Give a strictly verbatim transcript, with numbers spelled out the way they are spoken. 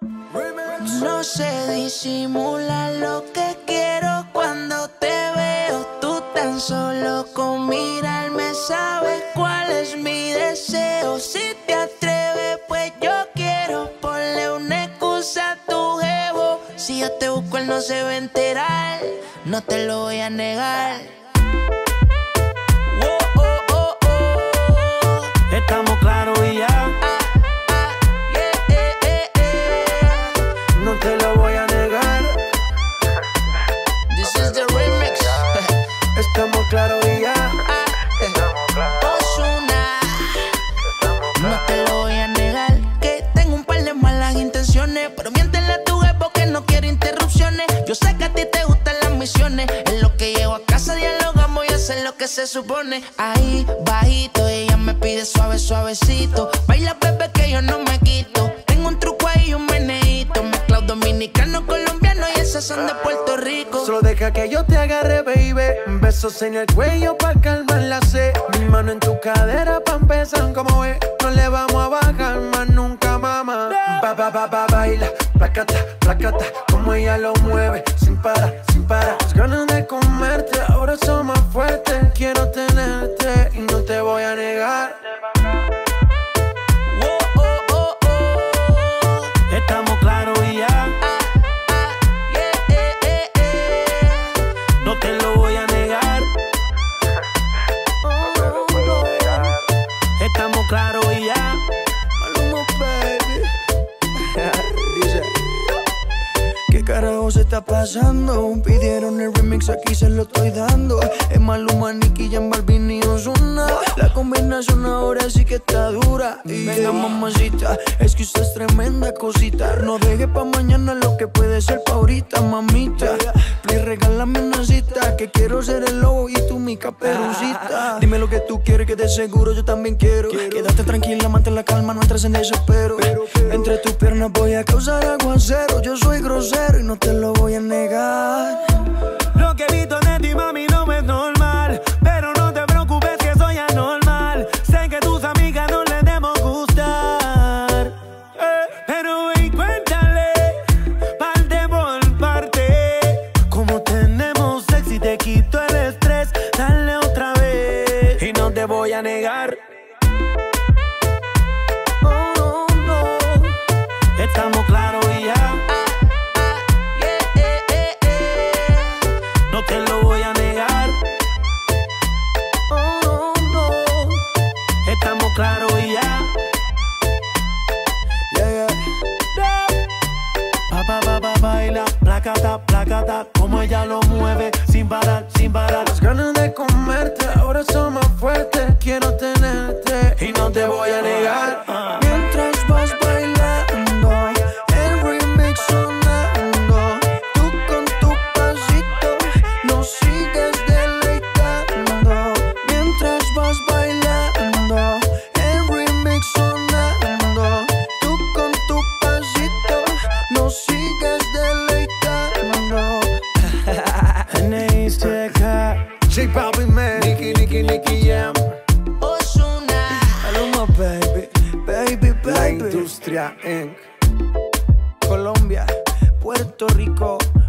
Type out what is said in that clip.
No sé disimular lo que quiero cuando te veo. Tú tan solo con mirarme sabes cuál es mi deseo. Si te atreves, pues yo quiero ponle una excusa a tu jevo. Si yo te busco, él no se va a enterar. No te lo voy a negar. Oh, oh, oh, oh. Estamos claros y ya. Ah, ah, yeah, eh, eh, eh. No te lo voy a negar. This is the remix. Estamos claros y ya. Ah, eh. Ozuna. No te lo voy a negar. Que tengo un par de malas intenciones, pero miéntele a tu jefe que no quiere interrupciones. Yo sé que a ti te gustan las misiones. En lo que llego a casa dialogamos y hacer lo que se supone. Ahí, bajito, ella me pide suave, suavecito. Baila, bebé, que yo no me quito. Tengo un truco ahí y un meneíto. Mezclado dominicano, colombiano y esas son de Puerto Rico. Solo deja que yo te agarre, baby. Besos en el cuello pa' calmar la sed. Mi mano en tu cadera pa' empezar, como ves. No le vamos a bajar más nunca, mamá. Ba, ba, ba, ba, baila, placata, placata. Como ella lo mueve, sin parar, sin parar. Las ganas de comerte, ahora son más fuertes. Quiero tenerte y no te voy a negar. Oh, oh, oh, oh. Estamos claros y ya. Ah, ah, yeah, eh, eh, eh. No te lo voy a negar. Oh, no. Estamos claros y ya. Maluma, baby. Dice, ¿qué carajo se está pasando? Pidieron el remix, aquí se lo estoy dando. Es Maluma, Nicky, Jan Balvin y Ozuna. La combinación ahora sí que está dura. Y venga, mamacita, es que usted es tremenda cosita. No deje pa' mañana lo que puede ser pa' ahorita, mamita. Please, regálame una cita, que quiero ser el lobo y tú mi caperucita. Dime lo que tú quieres, que de seguro yo también quiero. Quédate tranquila, mantén la calma, no entres en desespero. Entre tus piernas voy a causar aguacero. Yo soy grosero y no te lo voy a negar. Lo que he visto de ti, mami, no es normal. Pero no te preocupes que soy anormal. Sé que tus amigas no les debemos gustar. eh, Pero ven, cuéntale, parte por parte. Como tenemos sexy, te quito el estrés. Dale otra vez y no te voy a negar. Oh, no, no. Estamos claros y ya. Ah, ah, yeah, eh, eh, eh. No te lo voy a negar. Oh, no. Estamos claros y ya. Yeah, yeah. Pa, pa, pa, pa, baila, placata, placata. Como ella lo mueve, sin parar, sin parar. Las ganas de comerte ahora son más fuertes. Quiero tenerte Y no te voy a negar. Ah. mientras vas bailando, el remix sonando. Tú con tu pasito nos sigues deleitando. Mientras vas bailando, el remix sonando. Tú con tu pasito nos sigues deleitando. N I C K, J Balvin, man. Nicky, Nicky, Nicky Jam. Ozuna. Maluma, baby, baby, La baby. Industria incorporated. Colombia, Puerto Rico.